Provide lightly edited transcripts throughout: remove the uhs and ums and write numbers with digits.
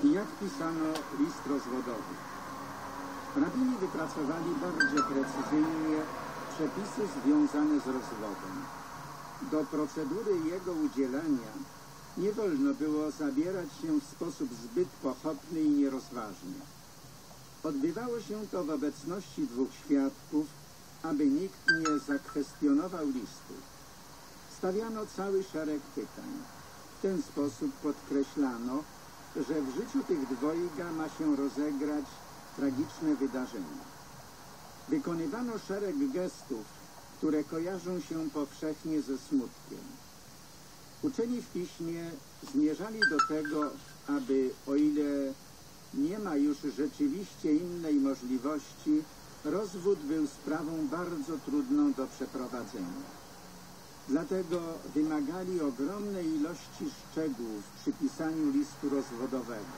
Jak pisano list rozwodowy? Rabini wypracowali bardzo precyzyjnie przepisy związane z rozwodem. Do procedury jego udzielania nie wolno było zabierać się w sposób zbyt pochopny i nierozważny. Odbywało się to w obecności dwóch świadków, aby nikt nie zakwestionował listu. Stawiano cały szereg pytań. W ten sposób podkreślano, że w życiu tych dwojga ma się rozegrać tragiczne wydarzenie. Wykonywano szereg gestów, które kojarzą się powszechnie ze smutkiem. Uczeni w piśmie zmierzali do tego, aby, o ile nie ma już rzeczywiście innej możliwości, rozwód był sprawą bardzo trudną do przeprowadzenia. Dlatego wymagali ogromnej ilości szczegółów przy pisaniu listu rozwodowego.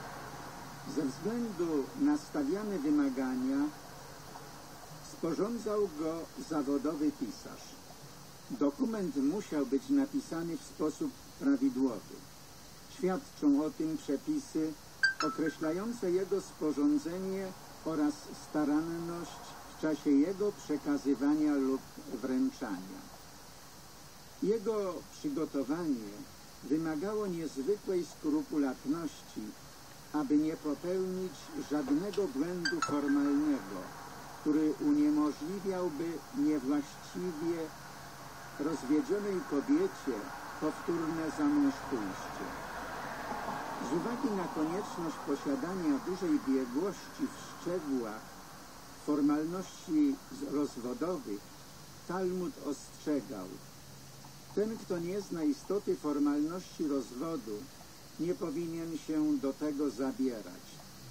Ze względu na stawiane wymagania sporządzał go zawodowy pisarz. Dokument musiał być napisany w sposób prawidłowy. Świadczą o tym przepisy określające jego sporządzenie oraz staranność w czasie jego przekazywania lub wręczania. Jego przygotowanie wymagało niezwykłej skrupulatności, aby nie popełnić żadnego błędu formalnego, który uniemożliwiałby niewłaściwie rozwiedzionej kobiecie powtórne za mąż pójście. Z uwagi na konieczność posiadania dużej biegłości w szczegółach formalności rozwodowych, Talmud ostrzegał: ten, kto nie zna istoty formalności rozwodu, nie powinien się do tego zabierać.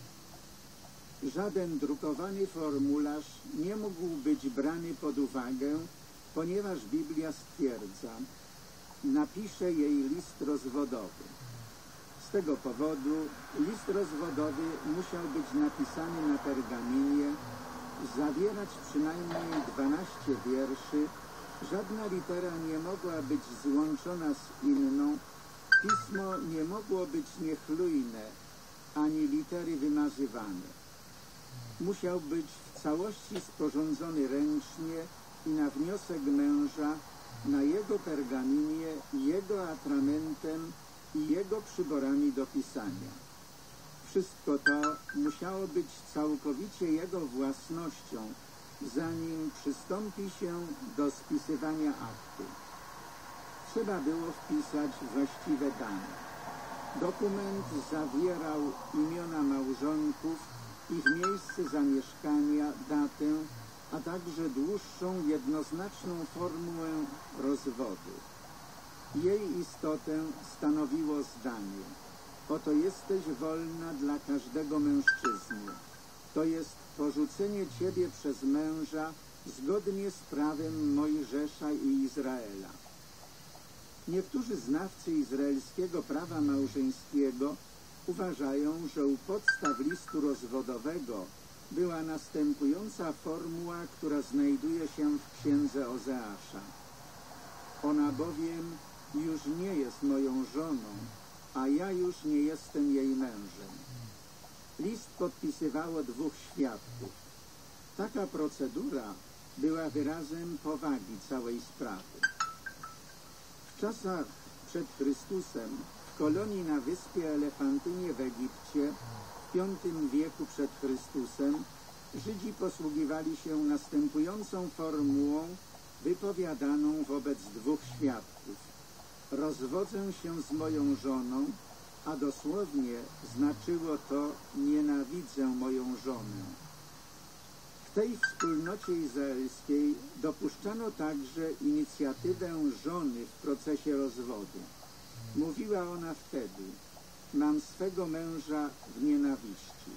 Żaden drukowany formularz nie mógł być brany pod uwagę, ponieważ Biblia stwierdza: napisze jej list rozwodowy. Z tego powodu list rozwodowy musiał być napisany na pergaminie, zawierać przynajmniej 12 wierszy, żadna litera nie mogła być złączona z inną, pismo nie mogło być niechlujne, ani litery wymazywane. Musiał być w całości sporządzony ręcznie i na wniosek męża, na jego pergaminie, jego atramentem i jego przyborami do pisania. Wszystko to musiało być całkowicie jego własnością, zanim przystąpi się do spisywania aktu. Trzeba było wpisać właściwe dane. Dokument zawierał imiona małżonków, ich miejsce zamieszkania, datę, a także dłuższą, jednoznaczną formułę rozwodu. Jej istotę stanowiło zdanie: oto jesteś wolna dla każdego mężczyzny. To jest porzucenie ciebie przez męża zgodnie z prawem Mojżesza i Izraela. Niektórzy znawcy izraelskiego prawa małżeńskiego uważają, że u podstaw listu rozwodowego była następująca formuła, która znajduje się w księdze Ozeasza. Ona bowiem już nie jest moją żoną, a ja już nie jestem jej mężem. List podpisywało dwóch świadków. Taka procedura była wyrazem powagi całej sprawy. W czasach przed Chrystusem w kolonii na wyspie Elefantynie w Egipcie w V wieku przed Chrystusem Żydzi posługiwali się następującą formułą wypowiadaną wobec dwóch świadków: rozwodzę się z moją żoną, a dosłownie znaczyło to: nienawidzę moją żonę. W tej wspólnocie izraelskiej dopuszczano także inicjatywę żony w procesie rozwodu. Mówiła ona wtedy: mam swego męża w nienawiści.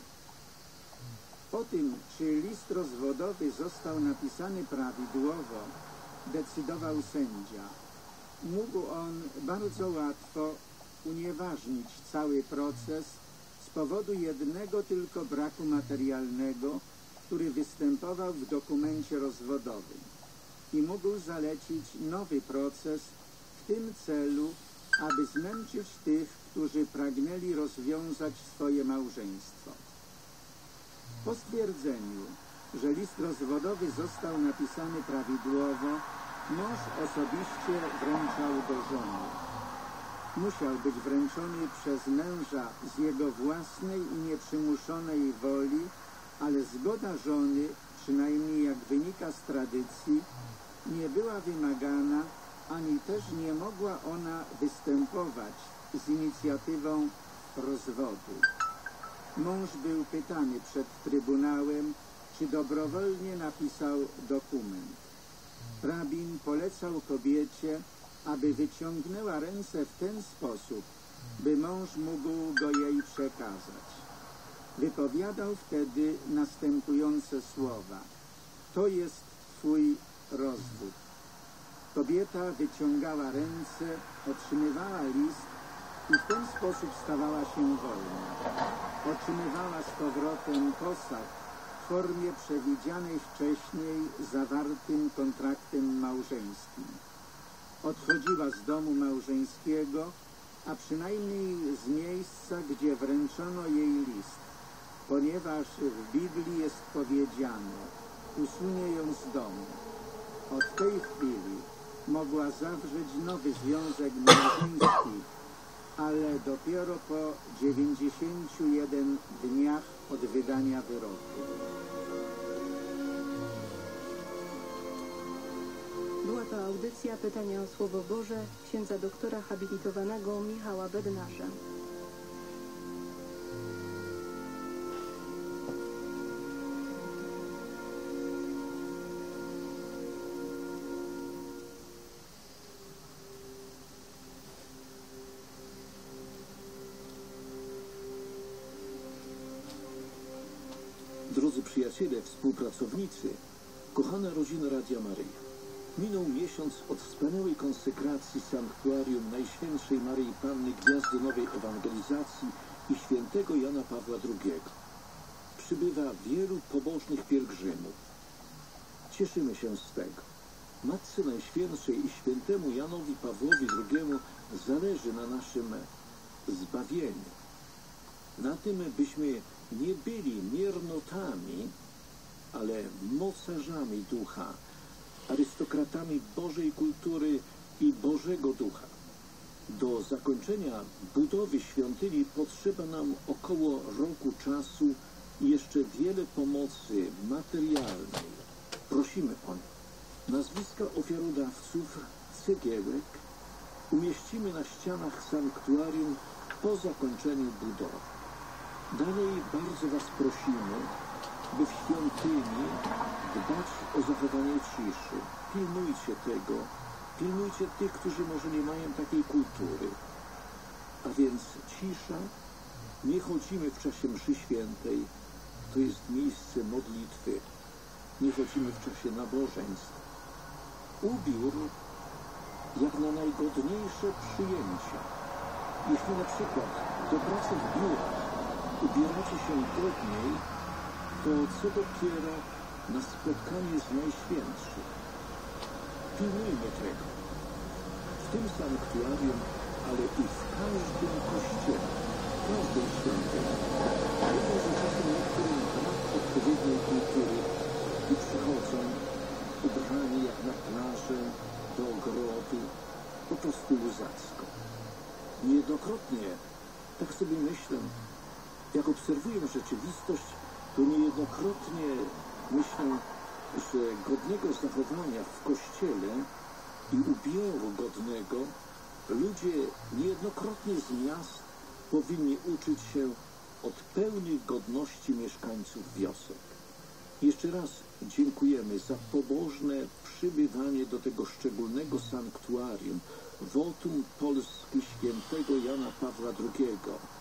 O tym, czy list rozwodowy został napisany prawidłowo, decydował sędzia. Mógł on bardzo łatwo unieważnić cały proces z powodu jednego tylko braku materialnego, który występował w dokumencie rozwodowym, i mógł zalecić nowy proces w tym celu aby zmęczyć tych, którzy pragnęli rozwiązać swoje małżeństwo. Po stwierdzeniu, że list rozwodowy został napisany prawidłowo, mąż osobiście wręczał go żonie. Musiał być wręczony przez męża z jego własnej i nieprzymuszonej woli, ale zgoda żony, przynajmniej jak wynika z tradycji, nie była wymagana, ani też nie mogła ona występować z inicjatywą rozwodu. Mąż był pytany przed trybunałem, czy dobrowolnie napisał dokument. Rabin polecał kobiecie, aby wyciągnęła ręce w ten sposób, by mąż mógł go jej przekazać. Wypowiadał wtedy następujące słowa: to jest twój rozwód. Kobieta wyciągała ręce, otrzymywała list i w ten sposób stawała się wolna. Otrzymywała z powrotem posag w formie przewidzianej wcześniej zawartym kontraktem małżeńskim. Odchodziła z domu małżeńskiego, a przynajmniej z miejsca, gdzie wręczono jej list, ponieważ w Biblii jest powiedziane: usunie ją z domu. Od tej chwili mogła zawrzeć nowy związek małżeński, ale dopiero po 91 dniach od wydania wyroku. Była to audycja Pytania o Słowo Boże księdza doktora habilitowanego Michała Bednarza. Drodzy przyjaciele, współpracownicy, kochana rodzina Radia Maryja, minął miesiąc od wspaniałej konsekracji sanktuarium Najświętszej Maryi Panny Gwiazdy Nowej Ewangelizacji i świętego Jana Pawła II. Przybywa wielu pobożnych pielgrzymów. Cieszymy się z tego. Matce Najświętszej i świętemu Janowi Pawłowi II zależy na naszym zbawieniu. Na tym, byśmy nie byli miernotami, ale mocarzami ducha, arystokratami Bożej kultury i Bożego ducha. Do zakończenia budowy świątyni potrzeba nam około roku czasu i jeszcze wiele pomocy materialnej. Prosimy o nie. Nazwiska ofiarodawców cegiełek umieścimy na ścianach sanktuarium po zakończeniu budowy. Dalej bardzo Was prosimy, by w świątyni dbać o zachowanie ciszy. Pilnujcie tego, pilnujcie tych, którzy może nie mają takiej kultury. A więc cisza, nie chodzimy w czasie mszy świętej, to jest miejsce modlitwy. Nie chodzimy w czasie nabożeństw. Ubiór jak na najgodniejsze przyjęcia. Jeśli na przykład do pracy w biurach ubieracie się godniej, to co dopiero na spotkanie z Najświętszym. Pilnujmy tego. W tym sanktuarium, ale i w każdym kościele, w każdej świątyni. Wiedzą, że czasem niektórym brak odpowiedniej kultury i przychodzą ubrani jak na plażę, do ogrodu, po prostu luzacko. Niejednokrotnie, tak sobie myślę, jak obserwuję rzeczywistość, to niejednokrotnie myślę, że godnego zachowania w kościele i ubioru godnego ludzie niejednokrotnie z miast powinni uczyć się od pełnej godności mieszkańców wiosek. Jeszcze raz dziękujemy za pobożne przybywanie do tego szczególnego sanktuarium, wotum Polski świętego Jana Pawła II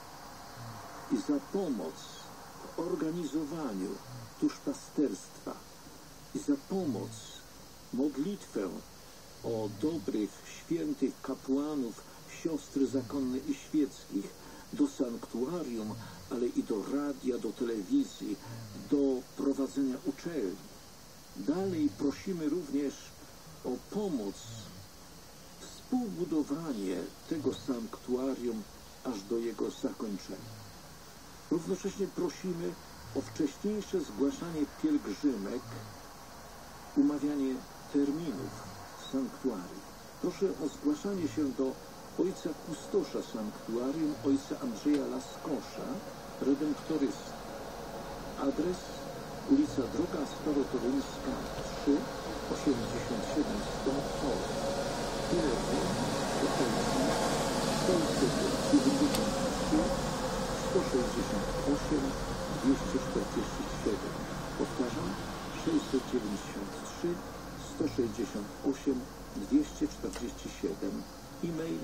i za pomoc w organizowaniu duszpasterstwa i za pomoc, modlitwę o dobrych, świętych kapłanów, siostry zakonne i świeckich, do sanktuarium, ale i do radia, do telewizji, do prowadzenia uczelni. Dalej prosimy również o pomoc w współbudowanie tego sanktuarium aż do jego zakończenia. Równocześnie prosimy o wcześniejsze zgłaszanie pielgrzymek, umawianie terminów sanktuarium. Proszę o zgłaszanie się do ojca kustosza sanktuarium, ojca Andrzeja Laskosza, redemptorysty. Adres: ulica Droga Starotoruńska 3, 87 Stąd. Telefon do Polski 693 168 247. Powtarzam: 693 168 247. E-mail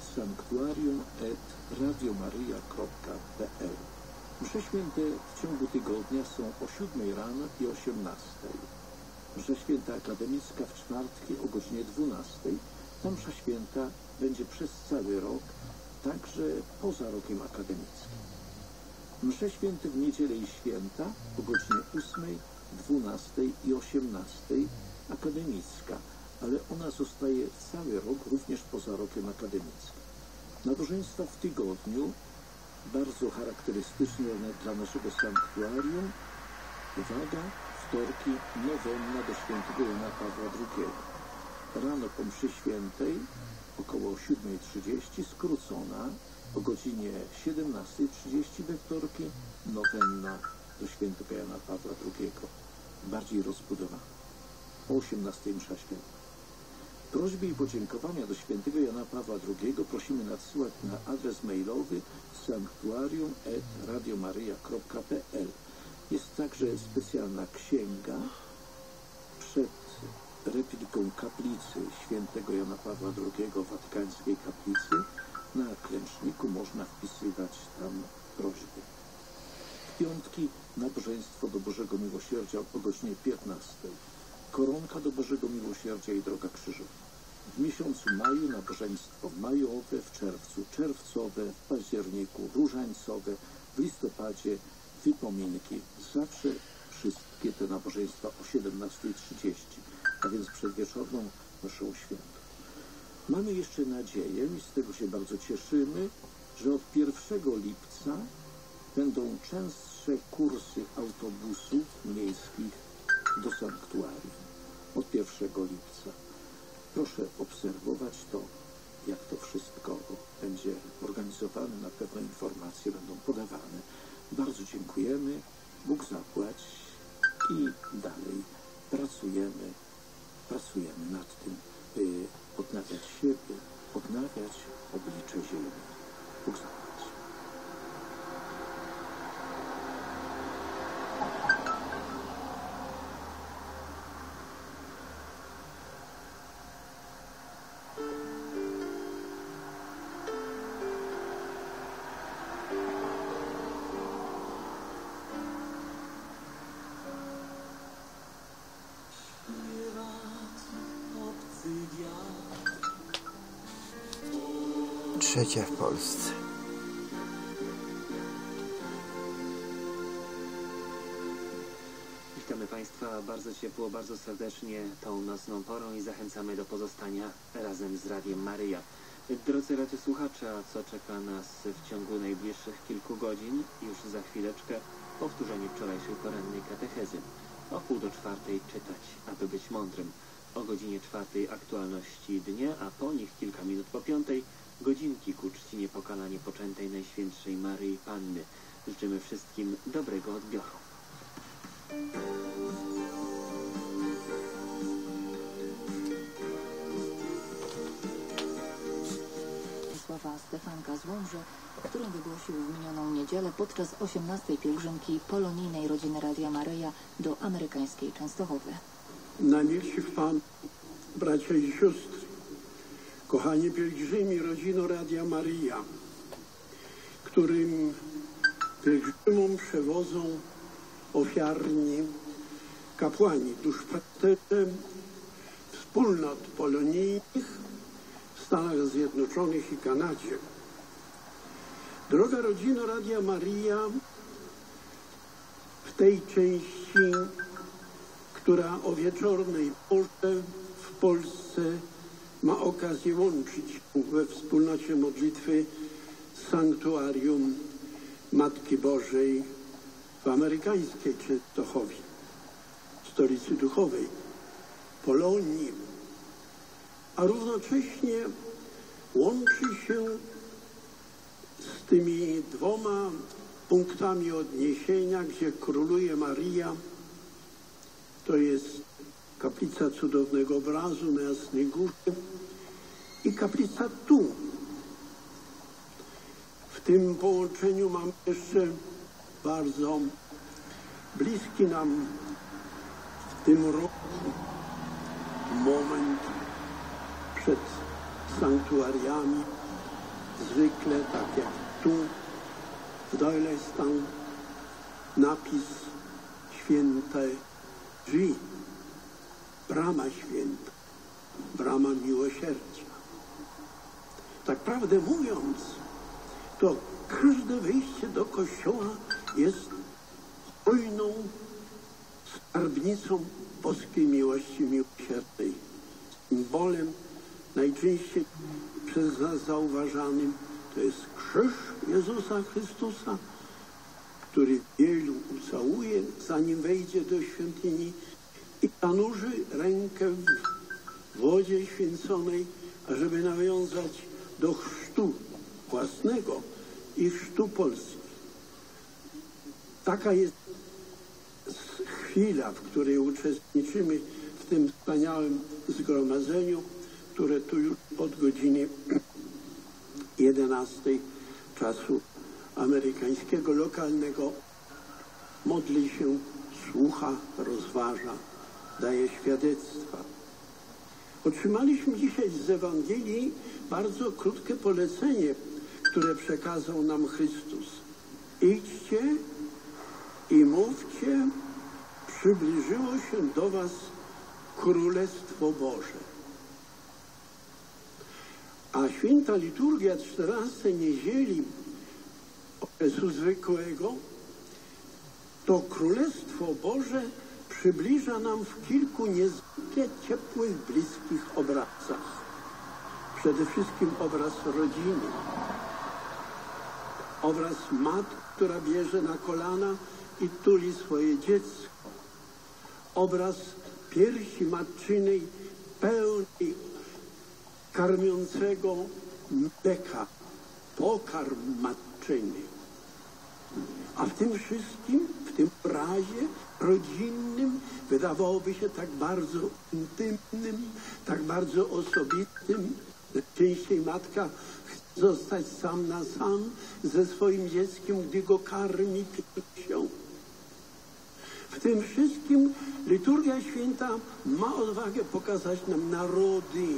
sanktuarium@radiomaryja.pl. Msze święte w ciągu tygodnia są o 7 rano i 18. Msza święta akademicka w czwartki o godzinie 12. Ta msza święta będzie przez cały rok, także poza rokiem akademickim. Msze święte w niedzielę i święta o godzinie 8, 12 i 18 akademicka, ale ona zostaje cały rok, również poza rokiem akademickim. Nabożeństwa w tygodniu, bardzo charakterystyczne dla naszego sanktuarium. Uwaga, wtorki, nowenna do świętego Jana Pawła II. Rano po mszy świętej, około 7:30, skrócona, o godzinie 17:30 we wtorki, nowenna do świętego Jana Pawła II. Bardziej rozbudowana. O 18:00 msza święta. Prośby i podziękowania do świętego Jana Pawła II prosimy nadsyłać na adres mailowy sanktuarium@radiomaryja.pl. Jest także specjalna księga przed repliką kaplicy świętego Jana Pawła II, watykańskiej kaplicy. Na klęczniku można wpisywać tam prośby. W piątki nabożeństwo do Bożego Miłosierdzia o godzinie 15. Koronka do Bożego Miłosierdzia i Droga Krzyżowa. W miesiącu maju nabożeństwo majowe, w czerwcu czerwcowe, w październiku różańcowe, w listopadzie wypominki. Zawsze wszystkie te nabożeństwa o 17:30, a więc przed wieczorną mszą świętą. Mamy jeszcze nadzieję, i z tego się bardzo cieszymy, że od 1 lipca będą częstsze kursy autobusów miejskich do sanktuarium. Od 1 lipca. Proszę obserwować to, jak to wszystko będzie organizowane. Na pewno informacje będą podawane. Bardzo dziękujemy. Bóg zapłać i dalej pracujemy nad tym, by odnawiać siebie, odnawiać oblicze ziemi. Bóg zapłać. Trzecia w Polsce. Witamy Państwa bardzo ciepło, bardzo serdecznie tą nocną porą i zachęcamy do pozostania razem z Radiem Maryja. Drodzy radiosłuchacze, a co czeka nas w ciągu najbliższych kilku godzin? Już za chwileczkę powtórzenie wczorajszej porannej katechezy. O 3:30 czytać, aby być mądrym. O godzinie 4 aktualności dnia, a po nich kilka minut po 5 godzinki ku czci niepokalanie poczętej Najświętszej Maryi Panny. Życzymy wszystkim dobrego odbioru. Sława Stefanka z Łomży, którym wygłosił w minioną niedzielę podczas 18. pielgrzymki polonijnej rodziny Radia Maryja do amerykańskiej Częstochowy. Najmilsi w Pan, bracia i siostry, kochani pielgrzymi, rodzino Radia Maryja, którym pielgrzymom przewodzą ofiarni kapłani, duszpasterze wspólnot polonijnych w Stanach Zjednoczonych i Kanadzie. Droga rodzino Radia Maryja, w tej części, która o wieczornej porze w Polsce ma okazję łączyć się we wspólnocie modlitwy sanktuarium Matki Bożej w amerykańskiej Częstochowie, stolicy duchowej Polonii, a równocześnie łączy się z tymi dwoma punktami odniesienia, gdzie króluje Maria. To jest kaplica Cudownego Obrazu na Jasnej Górze i kaplica tu. W tym połączeniu mam jeszcze bardzo bliski nam w tym roku moment przed sanktuariami. Zwykle, tak jak tu w Doylestown, napis Święte Drzwi, Brama Święta, Brama Miłosierdzia. Tak prawdę mówiąc, to każde wejście do kościoła jest hojną skarbnicą boskiej miłości miłosiernej. Symbolem najczęściej przez nas zauważanym to jest krzyż Jezusa Chrystusa, który wielu ucałuje, zanim wejdzie do świątyni i zanurzy rękę w wodzie święconej, ażeby nawiązać do chrztu własnego i chrztu Polski. Taka jest chwila, w której uczestniczymy w tym wspaniałym zgromadzeniu, które tu już od godziny 11 czasu amerykańskiego, lokalnego modli się, słucha, rozważa, daje świadectwa. Otrzymaliśmy dzisiaj z Ewangelii bardzo krótkie polecenie, które przekazał nam Chrystus. Idźcie i mówcie, przybliżyło się do was Królestwo Boże. A święta liturgia 14 niedzieli okresu zwykłego to Królestwo Boże przybliża nam w kilku niezwykle ciepłych, bliskich obrazach. Przede wszystkim obraz rodziny. Obraz matki, która bierze na kolana i tuli swoje dziecko. Obraz piersi matczynej pełnej karmiącego mleka, pokarm matczyny. A w tym wszystkim, w tym obrazie rodzinnym, wydawałoby się tak bardzo intymnym, tak bardzo osobistym. Najczęściej matka chce zostać sam na sam ze swoim dzieckiem, gdy go karmi piersią. W tym wszystkim liturgia święta ma odwagę pokazać nam narody,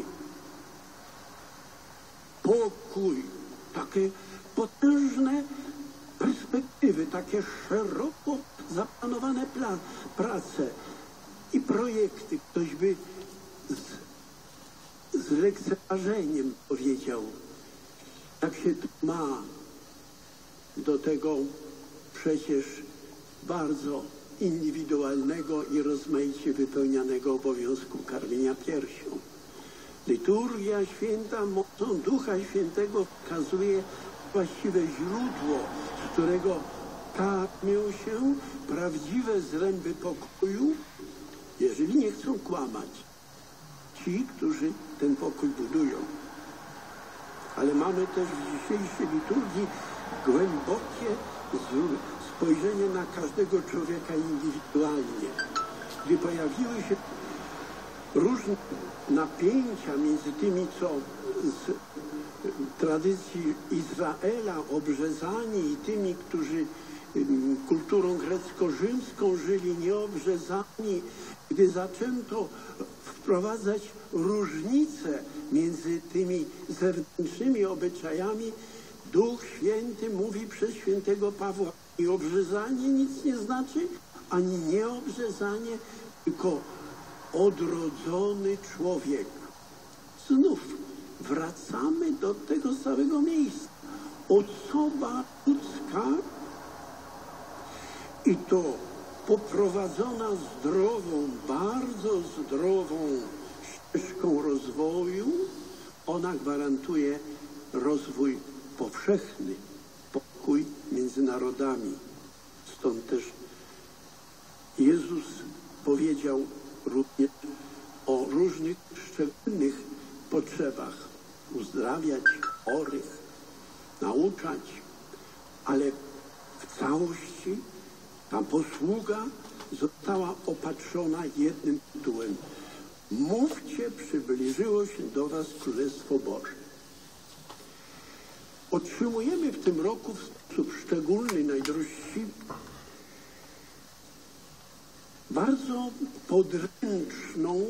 pokój, takie potężne perspektywy, takie szeroko zaplanowane prace i projekty. Ktoś by z lekceważeniem powiedział, jak się tu ma do tego przecież bardzo indywidualnego i rozmaicie wypełnianego obowiązku karmienia piersią. Liturgia święta mocą Ducha Świętego wskazuje właściwe źródło, z którego karmią się prawdziwe zręby pokoju, jeżeli nie chcą kłamać ci, którzy ten pokój budują. Ale mamy też w dzisiejszej liturgii głębokie spojrzenie na każdego człowieka indywidualnie. Gdy pojawiły się różne napięcia między tymi, co z tradycji Izraela obrzezani, i tymi, którzy kulturą grecko-rzymską żyli nieobrzezani, gdy zaczęto wprowadzać różnice między tymi zewnętrznymi obyczajami, Duch Święty mówi przez świętego Pawła: i obrzezanie nic nie znaczy, ani nieobrzezanie, tylko odrodzony człowiek. Znów wracamy do tego samego miejsca. Osoba ludzka, i to poprowadzona zdrową, bardzo zdrową ścieżką rozwoju. Ona gwarantuje rozwój powszechny, pokój między narodami. Stąd też Jezus powiedział również o różnych szczególnych potrzebach. Uzdrawiać chorych, nauczać, ale w całości ta posługa została opatrzona jednym tytułem. Mówcie, przybliżyło się do was Królestwo Boże. Otrzymujemy w tym roku w sposób szczególny, najdrożsi, bardzo podręczną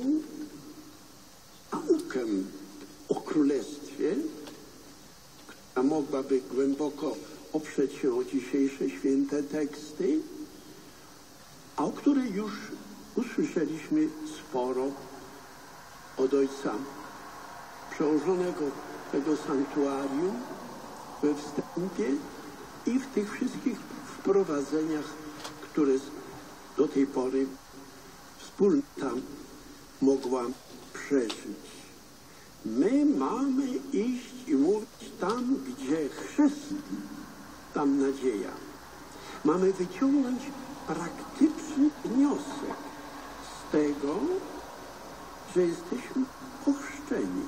naukę o Królestwie, która mogłaby głęboko oprzeć się o dzisiejsze święte teksty, a o której już usłyszeliśmy sporo od ojca przełożonego tego sanktuarium we wstępie i w tych wszystkich wprowadzeniach, które do tej pory wspólnota mogła przeżyć. My mamy iść i mówić tam, gdzie chrzest, tam nadzieja. Mamy wyciągnąć praktyczny wniosek z tego, że jesteśmy ochrzczeni.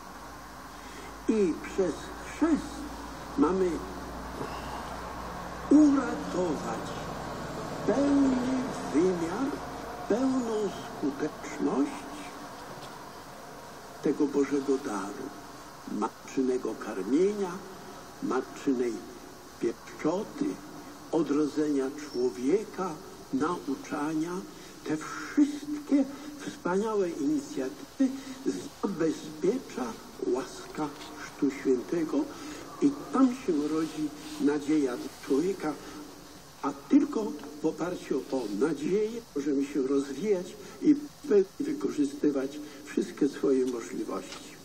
I przez chrzest mamy uratować pełny wymiar, pełną skuteczność tego Bożego daru, matczynego karmienia, matczynej pieszczoty, odrodzenia człowieka, nauczania. Te wszystkie wspaniałe inicjatywy zabezpiecza łaska Chrztu Świętego i tam się rodzi nadzieja dla człowieka, a tylko w oparciu o nadzieję możemy się rozwijać i wykorzystywać wszystkie swoje możliwości.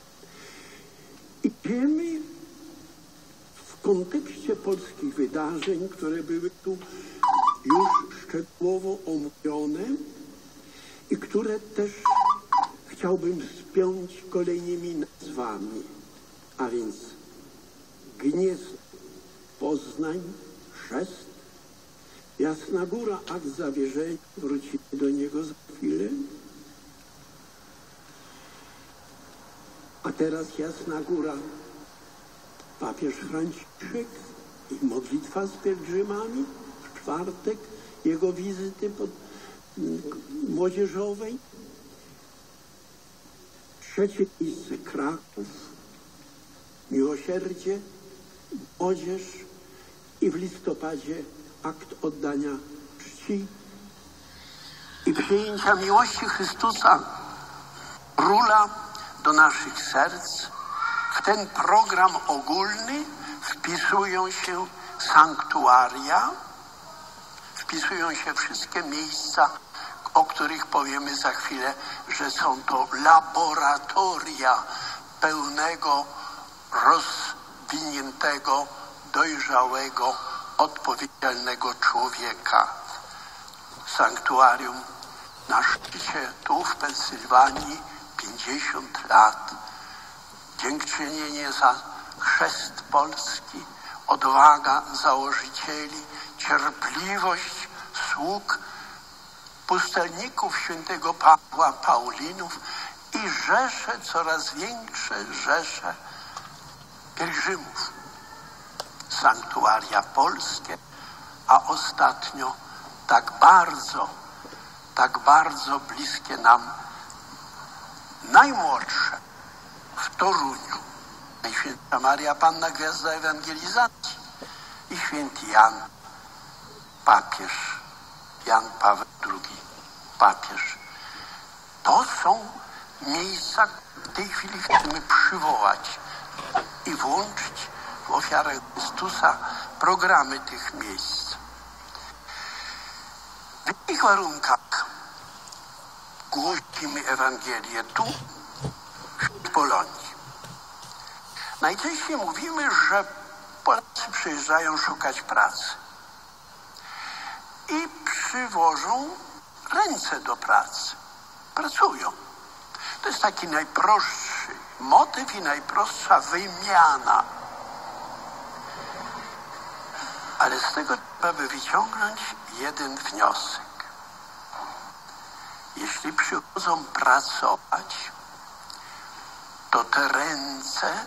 Idziemy w kontekście polskich wydarzeń, które były tu już szczegółowo omówione i które też chciałbym spiąć kolejnymi nazwami, a więc Gniezno, Poznań, Chrzest, Jasna Góra, akt zawierzenia, wrócimy do niego za chwilę. A teraz Jasna Góra, papież Franciszek i modlitwa z pielgrzymami w czwartek, jego wizyty młodzieżowej. Trzecie miejsce Kraków, miłosierdzie, młodzież i w listopadzie akt oddania czci i przyjęcia miłości Chrystusa Króla do naszych serc. W ten program ogólny wpisują się sanktuaria, wpisują się wszystkie miejsca, o których powiemy za chwilę, że są to laboratoria pełnego, rozwiniętego, dojrzałego, odpowiedzialnego człowieka. Sanktuarium na szczycie tu w Pensylwanii 50 lat. Dziękczynienie za chrzest Polski, odwaga założycieli, cierpliwość sług, pustelników świętego Pawła, Paulinów i rzesze, coraz większe rzesze pielgrzymów. Sanktuaria polskie, a ostatnio tak bardzo bliskie nam najmłodsze w Toruniu. Najświętsza Maria Panna Gwiazda Ewangelizacji i święty Jan, papież, Jan Paweł II, papież. To są miejsca, w tej chwili chcemy przywołać i włączyć w ofiarę Chrystusa programy tych miejsc. W tych warunkach głosimy Ewangelię tu, w Polonii. Najczęściej mówimy, że Polacy przyjeżdżają szukać pracy i przywożą ręce do pracy. Pracują. To jest taki najprostszy motyw i najprostsza wymiana. Ale z tego trzeba by wyciągnąć jeden wniosek. Jeśli przychodzą pracować, to te ręce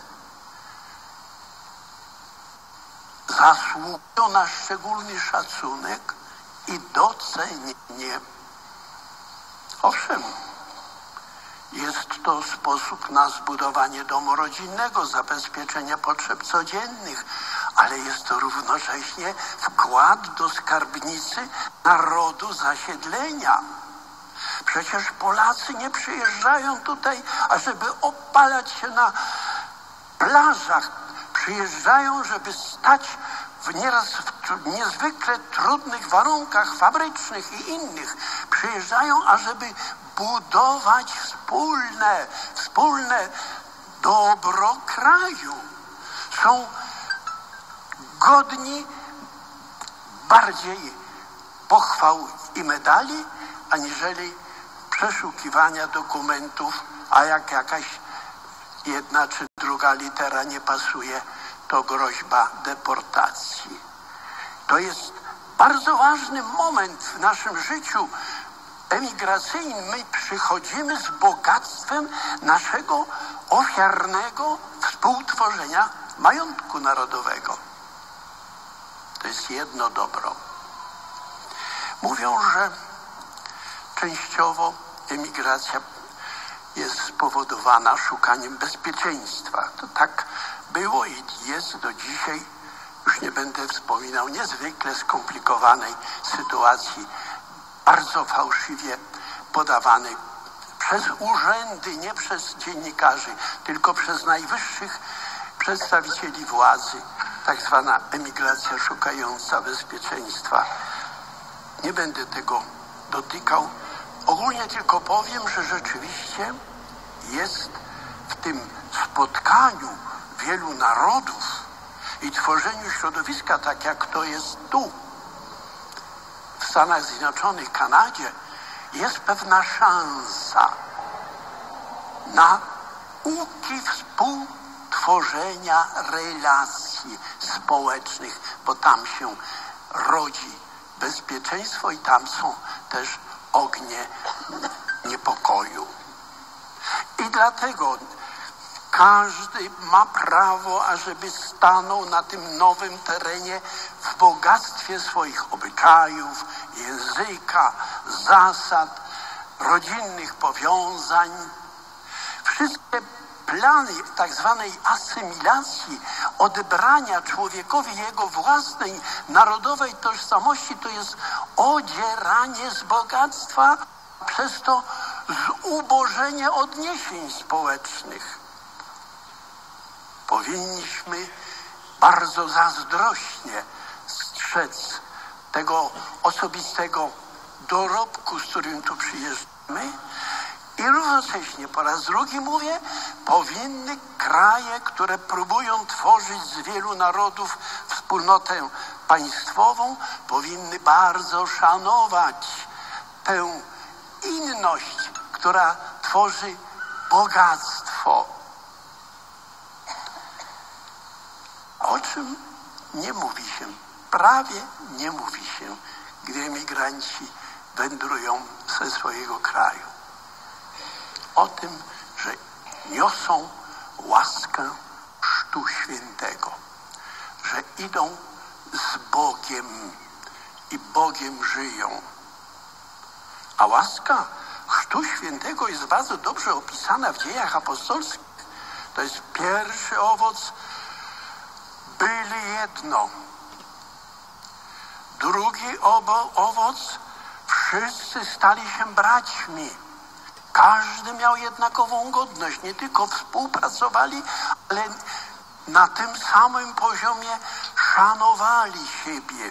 zasługują na szczególny szacunek i docenienie. Owszem, jest to sposób na zbudowanie domu rodzinnego, zabezpieczenie potrzeb codziennych, ale jest to równocześnie wkład do skarbnicy narodu zasiedlenia. Przecież Polacy nie przyjeżdżają tutaj, ażeby opalać się na plażach. Przyjeżdżają, żeby stać nieraz w niezwykle trudnych warunkach fabrycznych i innych. Przyjeżdżają, ażeby budować wspólne dobro kraju. Są godni bardziej pochwał i medali, aniżeli przeszukiwania dokumentów, a jak jakaś jedna czy druga litera nie pasuje, to groźba deportacji. To jest bardzo ważny moment w naszym życiu emigracyjnym. My przychodzimy z bogactwem naszego ofiarnego współtworzenia majątku narodowego. To jest jedno dobro. Mówią, że częściowo emigracja jest spowodowana szukaniem bezpieczeństwa. To tak było i jest do dzisiaj. Już nie będę wspominał niezwykle skomplikowanej sytuacji, bardzo fałszywie podawanej przez urzędy, nie przez dziennikarzy, tylko przez najwyższych przedstawicieli władzy, tak zwana emigracja szukająca bezpieczeństwa. Nie będę tego dotykał. Ogólnie tylko powiem, że rzeczywiście jest w tym spotkaniu wielu narodów i tworzeniu środowiska, tak jak to jest tu, w Stanach Zjednoczonych, Kanadzie, jest pewna szansa na nauki współtworzenia relacji społecznych, bo tam się rodzi bezpieczeństwo i tam są też ognie niepokoju. I dlatego każdy ma prawo, ażeby stanął na tym nowym terenie w bogactwie swoich obyczajów, języka, zasad, rodzinnych powiązań. Wszystkie plany tak zwanej asymilacji, odebrania człowiekowi jego własnej narodowej tożsamości, to jest odzieranie z bogactwa, przez to zubożenie odniesień społecznych. Powinniśmy bardzo zazdrośnie strzec tego osobistego dorobku, z którym tu przyjeżdżamy, i równocześnie, po raz drugi mówię, powinny kraje, które próbują tworzyć z wielu narodów wspólnotę państwową, powinny bardzo szanować tę inność, która tworzy bogactwo. O czym nie mówi się, prawie nie mówi się, gdy emigranci wędrują ze swojego kraju. O tym, że niosą łaskę Chrztu Świętego, że idą z Bogiem i Bogiem żyją. A łaska Chrztu Świętego jest bardzo dobrze opisana w Dziejach Apostolskich. To jest pierwszy owoc, byli jedno. Drugi owoc, wszyscy stali się braćmi. Każdy miał jednakową godność. Nie tylko współpracowali, ale na tym samym poziomie szanowali siebie.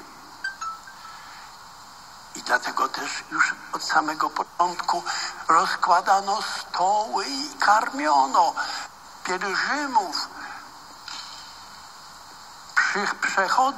I dlatego też już od samego początku rozkładano stoły i karmiono pielgrzymów,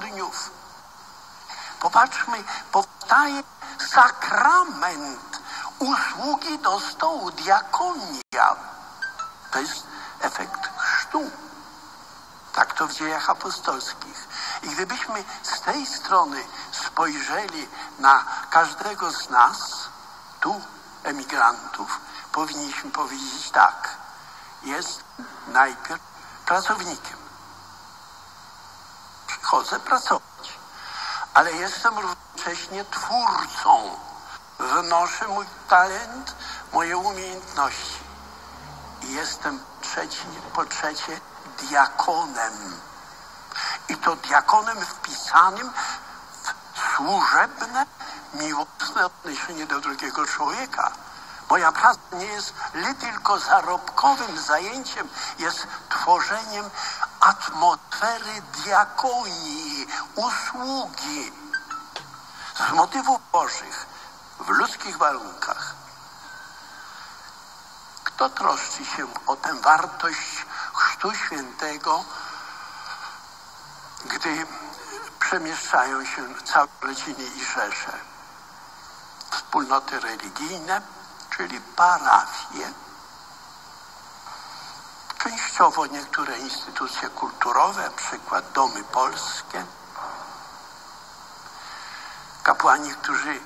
przechodniów. Popatrzmy, powstaje sakrament usługi do stołu, diakonia. To jest efekt chrztu. Tak to w Dziejach Apostolskich. I gdybyśmy z tej strony spojrzeli na każdego z nas, tu emigrantów, powinniśmy powiedzieć tak. Jest najpierw pracownikiem. Przychodzę pracować, ale jestem równocześnie twórcą. Wnoszę mój talent, moje umiejętności. I jestem po trzecie diakonem. I to diakonem wpisanym w służebne, miłosne odniesienie do drugiego człowieka. Moja praca nie jest tylko zarobkowym zajęciem, jest tworzeniem atmosfery diakonii, usługi z motywów bożych w ludzkich warunkach. Kto troszczy się o tę wartość Chrztu Świętego, gdy przemieszczają się całe rodziny i rzesze? Wspólnoty religijne, czyli parafie, częściowo niektóre instytucje kulturowe, przykład domy polskie, kapłani, którzy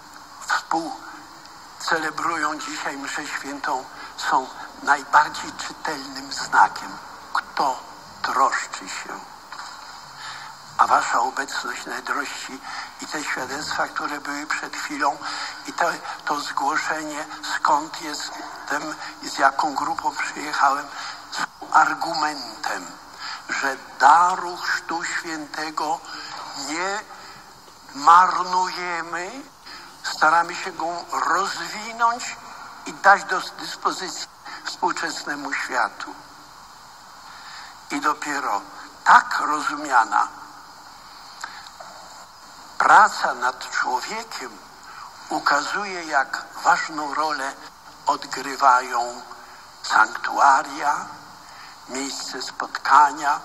współcelebrują dzisiaj mszę świętą, są najbardziej czytelnym znakiem, kto troszczy się. A wasza obecność, najdrożsi, i te świadectwa, które były przed chwilą, i to zgłoszenie, skąd jestem i z jaką grupą przyjechałem, są argumentem, że daru Chrztu Świętego nie marnujemy, staramy się go rozwinąć i dać do dyspozycji współczesnemu światu. I dopiero tak rozumiana praca nad człowiekiem ukazuje, jak ważną rolę odgrywają sanktuaria, miejsce spotkania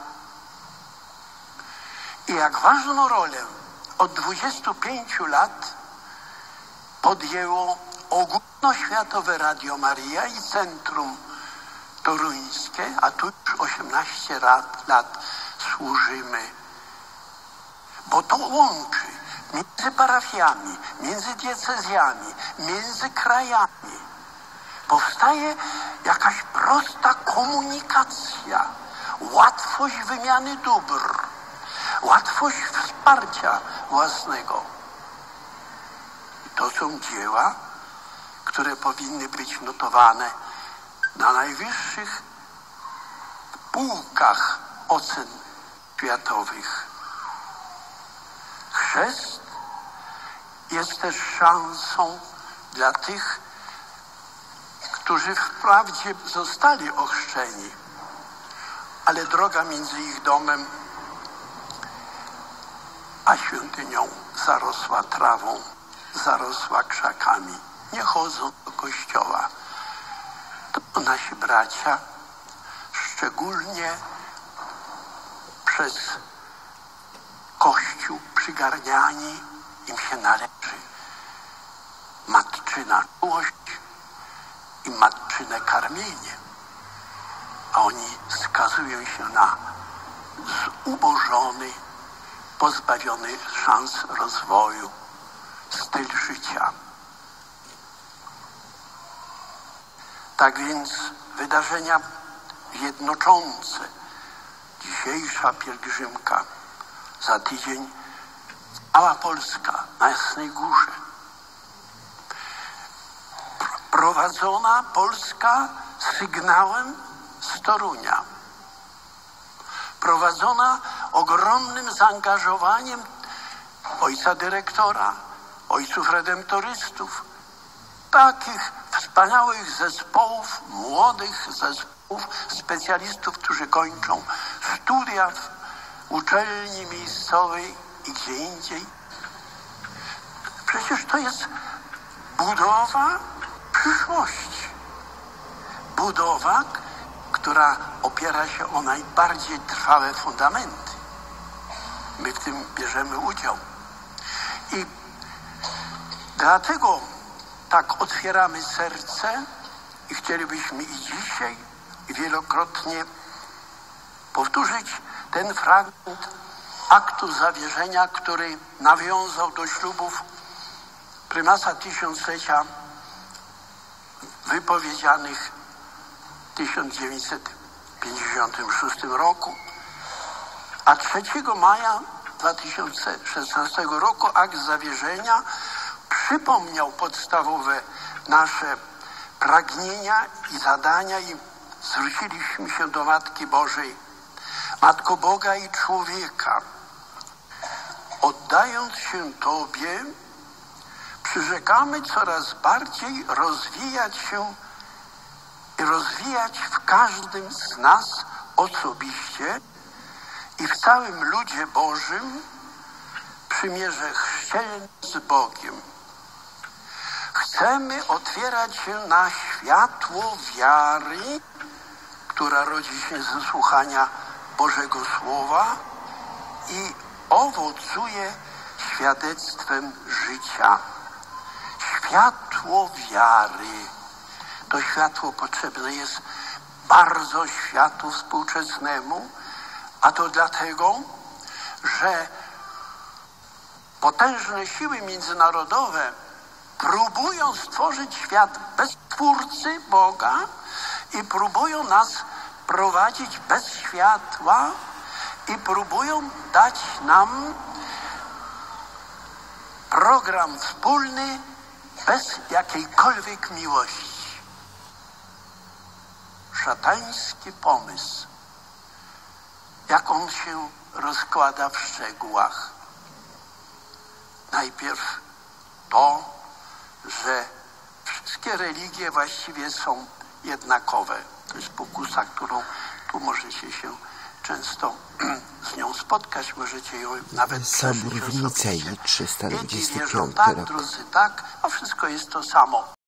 i jak ważną rolę od 25 lat podjęło Ogólnoświatowe Radio Maryja i Centrum Toruńskie, a tu już 18 lat służymy. Bo to łączy między parafiami, między diecezjami, między krajami. Powstaje jakaś prosta komunikacja, łatwość wymiany dóbr, łatwość wsparcia własnego. To są dzieła, które powinny być notowane na najwyższych półkach ocen światowych. Chrzest jest też szansą dla tych, którzy wprawdzie zostali ochrzczeni, ale droga między ich domem a świątynią zarosła trawą, zarosła krzakami. Nie chodzą do kościoła. To nasi bracia, szczególnie przez Kościół przygarniani, im się należy matczyna czułość i matczyne karmienie. A oni skazują się na zubożony, pozbawiony szans rozwoju styl życia. Tak więc wydarzenia jednoczące, dzisiejsza pielgrzymka, za tydzień cała Polska na Jasnej Górze. Prowadzona Polska sygnałem z Torunia. Prowadzona ogromnym zaangażowaniem ojca dyrektora, ojców redemptorystów, takich wspaniałych zespołów, młodych zespołów, specjalistów, którzy kończą studia w uczelni miejscowej i gdzie indziej. Przecież to jest budowa przyszłości. Budowa, która opiera się o najbardziej trwałe fundamenty. My w tym bierzemy udział. I dlatego tak otwieramy serce i chcielibyśmy i dzisiaj, i wielokrotnie powtórzyć ten fragment aktu zawierzenia, który nawiązał do ślubów prymasa tysiąclecia wypowiedzianych w 1956 roku, a 3 maja 2016 roku akt zawierzenia przypomniał podstawowe nasze pragnienia i zadania i zwróciliśmy się do Matki Bożej. Matko Boga i człowieka, oddając się Tobie, przyrzekamy coraz bardziej rozwijać się i rozwijać w każdym z nas osobiście i w całym ludzie Bożym przymierze chrzcielne z Bogiem. Chcemy otwierać się na światło wiary, która rodzi się ze słuchania Bożego Słowa i owocuje świadectwem życia. Światło wiary. To światło potrzebne jest bardzo światu współczesnemu, a to dlatego, że potężne siły międzynarodowe próbują stworzyć świat bez Twórcy Boga i próbują nas prowadzić bez światła i próbują dać nam program wspólny bez jakiejkolwiek miłości. Szatański pomysł, jak on się rozkłada w szczegółach. Najpierw to, że wszystkie religie właściwie są jednakowe. To jest pokusa, którą tu możecie się często z nią spotkać, możecie ją nawet Sobór w Nicei, Jedni 325 wierzą tak, rok. drudzy tak, a wszystko jest to samo.